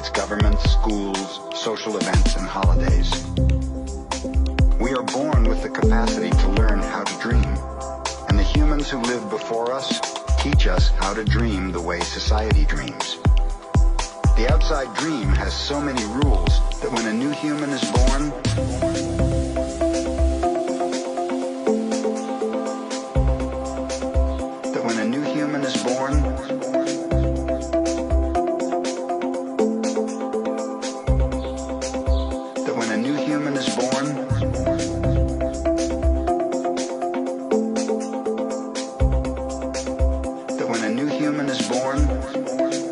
its governments, schools, social events, and holidays. We are born with the capacity to learn how to dream, and the humans who lived before us teach us how to dream the way society dreams. The outside dream has so many rules that when a new human is born, that when a new human is born,